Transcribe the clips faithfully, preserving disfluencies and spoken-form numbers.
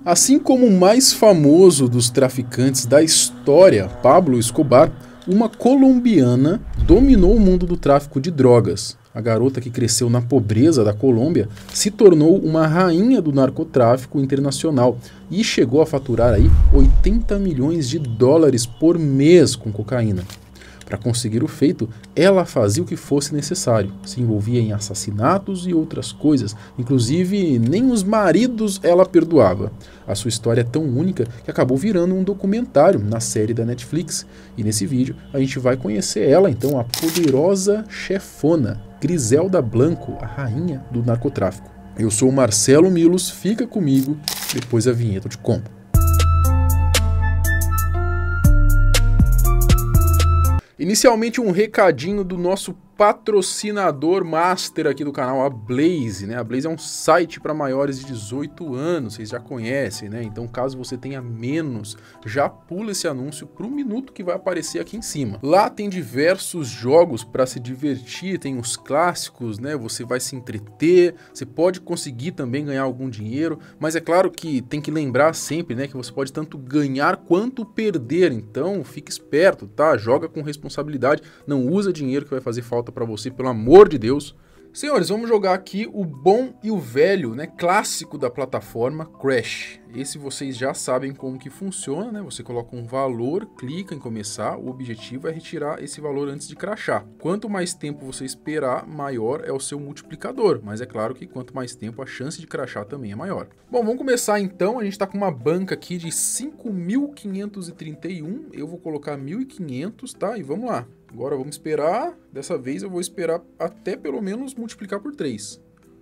Assim como o mais famoso dos traficantes da história, Pablo Escobar, uma colombiana dominou o mundo do tráfico de drogas. A garota que cresceu na pobreza da Colômbia se tornou uma rainha do narcotráfico internacional e chegou a faturar aí oitenta milhões de dólares por mês com cocaína. Para conseguir o feito, ela fazia o que fosse necessário, se envolvia em assassinatos e outras coisas, inclusive nem os maridos ela perdoava. A sua história é tão única que acabou virando um documentário na série da Netflix. E nesse vídeo a gente vai conhecer ela, então, a poderosa chefona, Griselda Blanco, a rainha do narcotráfico. Eu sou o Marcelo Milos, fica comigo, depois a vinheta eu te conto. Inicialmente um recadinho do nosso patrocinador master aqui do canal, a Blaze, né? A Blaze é um site para maiores de dezoito anos, vocês já conhecem, né? Então, caso você tenha menos, já pula esse anúncio pro minuto que vai aparecer aqui em cima. Lá tem diversos jogos para se divertir, tem os clássicos, né? Você vai se entreter, você pode conseguir também ganhar algum dinheiro, mas é claro que tem que lembrar sempre, né, que você pode tanto ganhar quanto perder. Então, fique esperto, tá? Joga com responsabilidade, não usa dinheiro que vai fazer falta para você, pelo amor de Deus. Senhores, vamos jogar aqui o bom e o velho, né, clássico da plataforma, Crash. Esse vocês já sabem como que funciona, né? Você coloca um valor, clica em começar, o objetivo é retirar esse valor antes de crashar. Quanto mais tempo você esperar, maior é o seu multiplicador, mas é claro que quanto mais tempo, a chance de crashar também é maior. Bom, vamos começar então. A gente está com uma banca aqui de cinco mil quinhentos e trinta e um, eu vou colocar mil e quinhentos, tá? E vamos lá. Agora vamos esperar, dessa vez eu vou esperar até pelo menos multiplicar por três.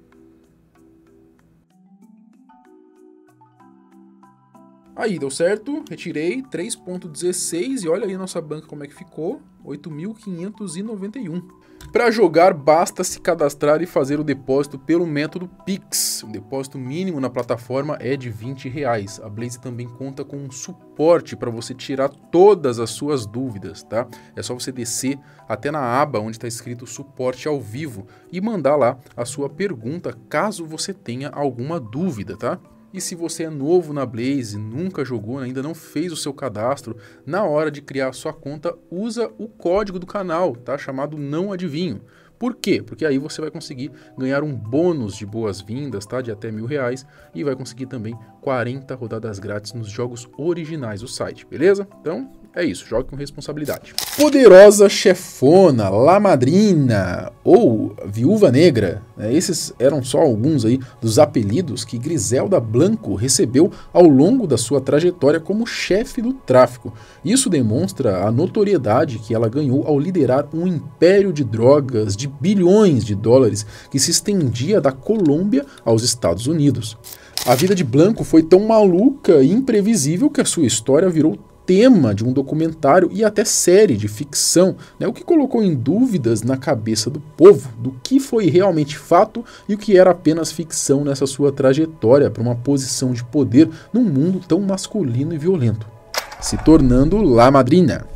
Aí, deu certo, retirei três vírgula dezesseis e olha aí a nossa banca como é que ficou, oito mil quinhentos e noventa e um. Para jogar, basta se cadastrar e fazer o depósito pelo método Pix. O depósito mínimo na plataforma é de vinte reais. A Blaze também conta com um suporte para você tirar todas as suas dúvidas, tá? É só você descer até na aba onde está escrito suporte ao vivo e mandar lá a sua pergunta caso você tenha alguma dúvida, tá? E se você é novo na Blaze, nunca jogou, ainda não fez o seu cadastro, na hora de criar a sua conta, usa o código do canal, tá? Chamado Não Adivinho. Por quê? Porque aí você vai conseguir ganhar um bônus de boas-vindas, tá? De até mil reais e vai conseguir também quarenta rodadas grátis nos jogos originais do site, beleza? Então, é isso, jogue com responsabilidade. Poderosa chefona, La Madrina ou Viúva Negra, né? Esses eram só alguns aí dos apelidos que Griselda Blanco recebeu ao longo da sua trajetória como chefe do tráfico. Isso demonstra a notoriedade que ela ganhou ao liderar um império de drogas de bilhões de dólares que se estendia da Colômbia aos Estados Unidos. A vida de Blanco foi tão maluca e imprevisível que a sua história virou tema de um documentário e até série de ficção, né, o que colocou em dúvidas na cabeça do povo do que foi realmente fato e o que era apenas ficção nessa sua trajetória para uma posição de poder num mundo tão masculino e violento, se tornando La Madrina.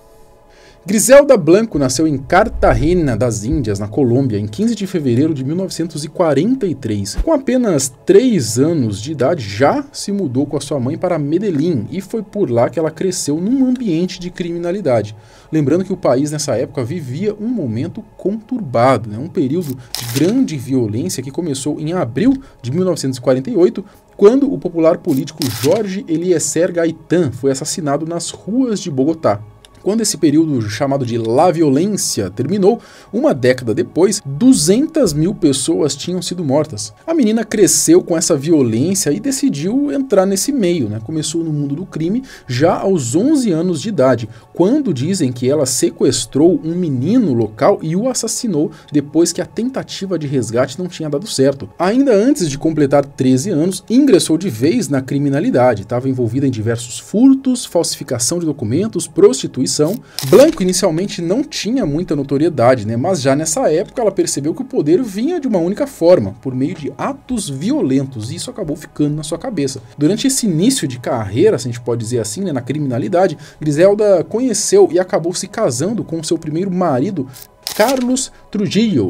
Griselda Blanco nasceu em Cartagena das Índias, na Colômbia, em quinze de fevereiro de mil novecentos e quarenta e três. Com apenas três anos de idade, já se mudou com a sua mãe para Medellín e foi por lá que ela cresceu num ambiente de criminalidade. Lembrando que o país nessa época vivia um momento conturbado, né? Um período de grande violência que começou em abril de mil novecentos e quarenta e oito, quando o popular político Jorge Eliezer Gaitán foi assassinado nas ruas de Bogotá. Quando esse período chamado de La Violência terminou, uma década depois, duzentas mil pessoas tinham sido mortas. A menina cresceu com essa violência e decidiu entrar nesse meio, né? Começou no mundo do crime já aos onze anos de idade, quando dizem que ela sequestrou um menino local e o assassinou depois que a tentativa de resgate não tinha dado certo. Ainda antes de completar treze anos, ingressou de vez na criminalidade, estava envolvida em diversos furtos, falsificação de documentos, prostituição. Blanco inicialmente não tinha muita notoriedade, né? Mas já nessa época ela percebeu que o poder vinha de uma única forma, por meio de atos violentos, e isso acabou ficando na sua cabeça. Durante esse início de carreira, se a gente pode dizer assim, né, na criminalidade, Griselda conheceu e acabou se casando com seu primeiro marido, Carlos Trujillo.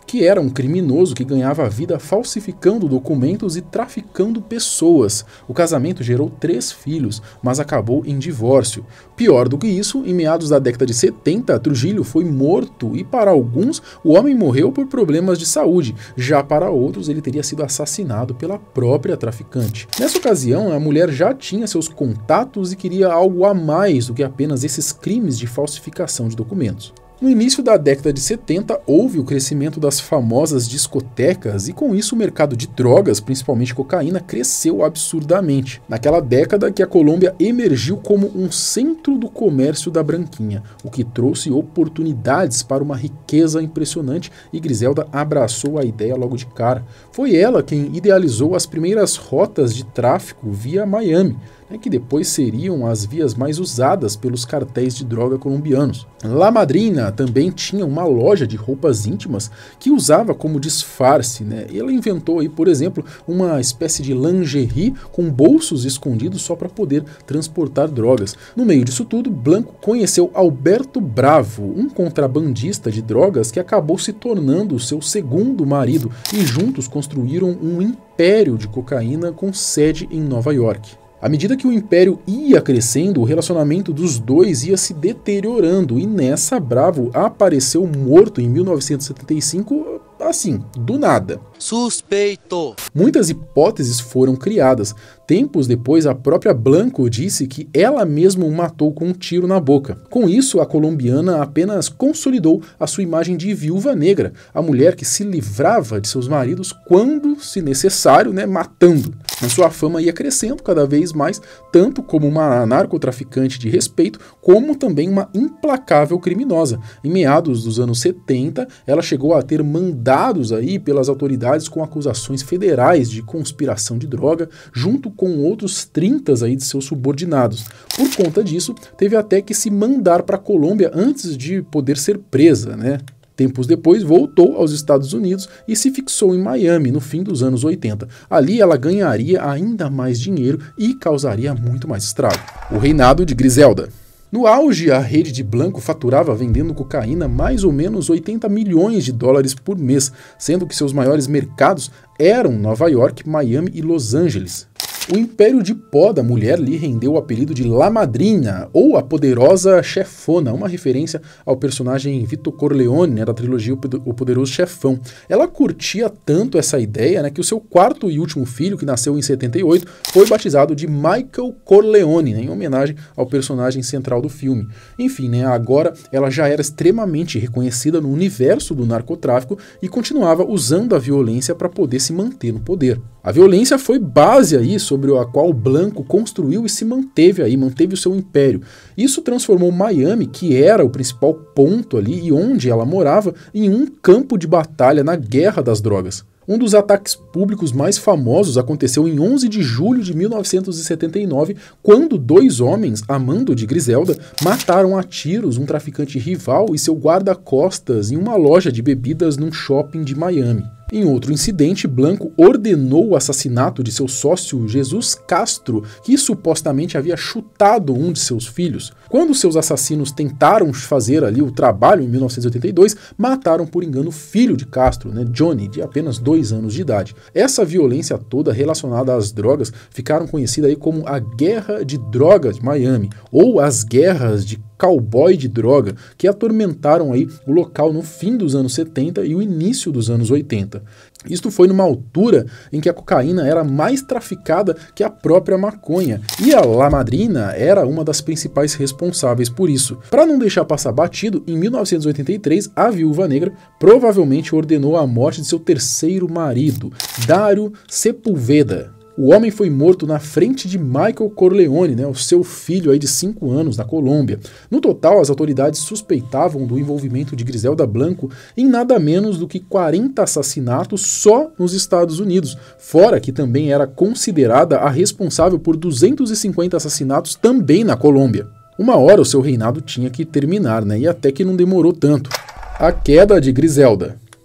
que era um criminoso que ganhava a vida falsificando documentos e traficando pessoas. O casamento gerou três filhos, mas acabou em divórcio. Pior do que isso, em meados da década de setenta, Trujillo foi morto e, para alguns, o homem morreu por problemas de saúde. Já para outros, ele teria sido assassinado pela própria traficante. Nessa ocasião, a mulher já tinha seus contatos e queria algo a mais do que apenas esses crimes de falsificação de documentos. No início da década de setenta, houve o crescimento das famosas discotecas e com isso o mercado de drogas, principalmente cocaína, cresceu absurdamente. Naquela década que a Colômbia emergiu como um centro do comércio da branquinha, o que trouxe oportunidades para uma riqueza impressionante e Griselda abraçou a ideia logo de cara. Foi ela quem idealizou as primeiras rotas de tráfico via Miami, que depois seriam as vias mais usadas pelos cartéis de droga colombianos. La Madrina também tinha uma loja de roupas íntimas que usava como disfarce, né? Ela inventou aí, por exemplo, uma espécie de lingerie com bolsos escondidos só para poder transportar drogas. No meio disso tudo, Blanco conheceu Alberto Bravo, um contrabandista de drogas que acabou se tornando seu segundo marido e juntos construíram um império de cocaína com sede em Nova York. À medida que o império ia crescendo, o relacionamento dos dois ia se deteriorando e nessa Bravo apareceu morto em mil novecentos e setenta e cinco, assim, do nada. Suspeito! Muitas hipóteses foram criadas. Tempos depois, a própria Blanco disse que ela mesma o matou com um tiro na boca. Com isso, a colombiana apenas consolidou a sua imagem de viúva negra, a mulher que se livrava de seus maridos quando, se necessário, né, matando. A sua fama ia crescendo cada vez mais, tanto como uma narcotraficante de respeito, como também uma implacável criminosa. Em meados dos anos setenta, ela chegou a ter mandados aí pelas autoridades com acusações federais de conspiração de droga, junto com outros trinta aí de seus subordinados. Por conta disso, teve até que se mandar para a Colômbia antes de poder ser presa, né? Tempos depois, voltou aos Estados Unidos e se fixou em Miami no fim dos anos oitenta. Ali ela ganharia ainda mais dinheiro e causaria muito mais estrago. O reinado de Griselda. No auge, a rede de Blanco faturava vendendo cocaína mais ou menos oitenta milhões de dólares por mês, sendo que seus maiores mercados eram Nova York, Miami e Los Angeles. O império de pó da mulher lhe rendeu o apelido de La Madrina, ou a poderosa chefona, uma referência ao personagem Vito Corleone, né, da trilogia O Poderoso Chefão. Ela curtia tanto essa ideia, né, que o seu quarto e último filho, que nasceu em setenta e oito, foi batizado de Michael Corleone, né, em homenagem ao personagem central do filme. Enfim, né, agora ela já era extremamente reconhecida no universo do narcotráfico e continuava usando a violência para poder se manter no poder. A violência foi base aí sobre a qual Blanco construiu e se manteve aí, manteve o seu império. Isso transformou Miami, que era o principal ponto ali e onde ela morava, em um campo de batalha na guerra das drogas. Um dos ataques públicos mais famosos aconteceu em onze de julho de mil novecentos e setenta e nove, quando dois homens, a mando de Griselda, mataram a tiros um traficante rival e seu guarda-costas em uma loja de bebidas num shopping de Miami. Em outro incidente, Blanco ordenou o assassinato de seu sócio Jesus Castro, que supostamente havia chutado um de seus filhos. Quando seus assassinos tentaram fazer ali o trabalho em mil novecentos e oitenta e dois, mataram por engano o filho de Castro, né, Johnny, de apenas dois anos de idade. Essa violência toda relacionada às drogas ficaram conhecida aí como a Guerra de Drogas de Miami, ou as Guerras de Cowboy de Droga, que atormentaram aí o local no fim dos anos setenta e o início dos anos oitenta. Isto foi numa altura em que a cocaína era mais traficada que a própria maconha, e a La Madrina era uma das principais responsáveis por isso. Para não deixar passar batido, em mil novecentos e oitenta e três, a Viúva Negra provavelmente ordenou a morte de seu terceiro marido, Dario Sepulveda. O homem foi morto na frente de Michael Corleone, né, o seu filho aí de cinco anos, na Colômbia. No total, as autoridades suspeitavam do envolvimento de Griselda Blanco em nada menos do que quarenta assassinatos só nos Estados Unidos, fora que também era considerada a responsável por duzentos e cinquenta assassinatos também na Colômbia. Uma hora o seu reinado tinha que terminar, né, e até que não demorou tanto. A queda de Griselda.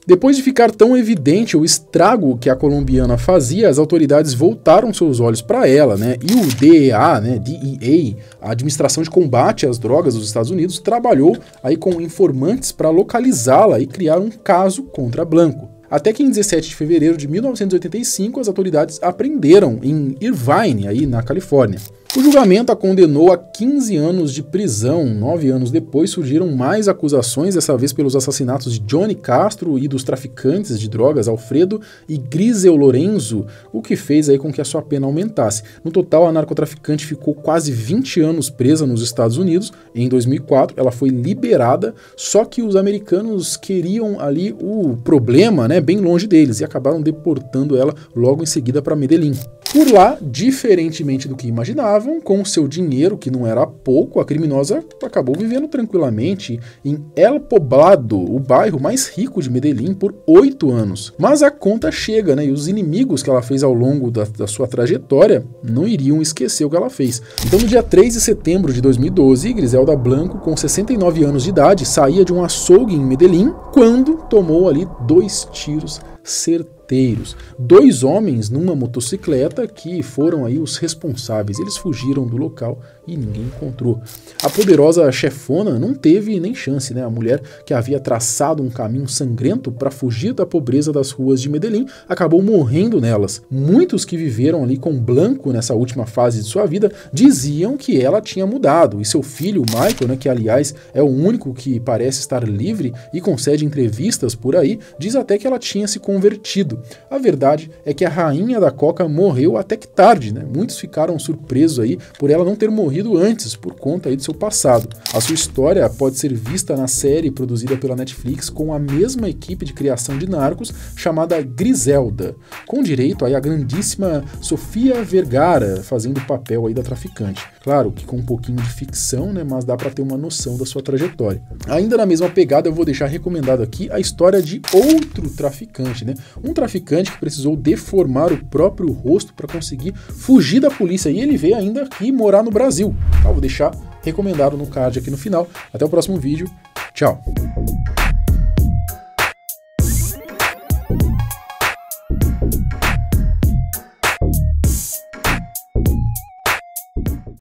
Depois de ficar tão evidente o estrago que a colombiana fazia, as autoridades voltaram seus olhos para ela, né? E o D E A, né? D E A, a Administração de Combate às Drogas dos Estados Unidos, trabalhou aí com informantes para localizá-la e criar um caso contra Blanco. Até que em dezessete de fevereiro de mil novecentos e oitenta e cinco, as autoridades a prenderam em Irvine, aí na Califórnia. O julgamento a condenou a quinze anos de prisão. Nove anos depois surgiram mais acusações, dessa vez pelos assassinatos de Johnny Castro e dos traficantes de drogas Alfredo e Grisel Lorenzo, o que fez aí com que a sua pena aumentasse. No total, a narcotraficante ficou quase vinte anos presa nos Estados Unidos. Em dois mil e quatro, ela foi liberada, só que os americanos queriam ali o problema, né, bem longe deles, e acabaram deportando ela logo em seguida para Medellín. Por lá, diferentemente do que imaginavam, com seu dinheiro, que não era pouco, a criminosa acabou vivendo tranquilamente em El Poblado, o bairro mais rico de Medellín, por oito anos. Mas a conta chega, né? E os inimigos que ela fez ao longo da, da sua trajetória não iriam esquecer o que ela fez. Então, no dia três de setembro de dois mil e doze, Griselda Blanco, com sessenta e nove anos de idade, saía de um açougue em Medellín quando tomou ali dois tiros certeiros. Dois homens numa motocicleta que foram aí os responsáveis. Eles fugiram do local e ninguém encontrou. A poderosa chefona não teve nem chance, né? A mulher que havia traçado um caminho sangrento para fugir da pobreza das ruas de Medellín acabou morrendo nelas. Muitos que viveram ali com Blanco nessa última fase de sua vida diziam que ela tinha mudado. E seu filho, Michael, né, que aliás é o único que parece estar livre e concede entrevistas por aí, diz até que ela tinha se convertido. A verdade é que a rainha da coca morreu até que tarde, né? Muitos ficaram surpresos aí por ela não ter morrido antes, por conta aí do seu passado. A sua história pode ser vista na série produzida pela Netflix com a mesma equipe de criação de Narcos, chamada Griselda, com direito aí a grandíssima Sofia Vergara fazendo o papel aí da traficante. Claro que com um pouquinho de ficção, né? Mas dá para ter uma noção da sua trajetória. Ainda na mesma pegada, eu vou deixar recomendado aqui a história de outro traficante, né? Um traficante que precisou deformar o próprio rosto para conseguir fugir da polícia e ele veio ainda aqui morar no Brasil. Tá, vou deixar recomendado no card aqui no final. Até o próximo vídeo. Tchau!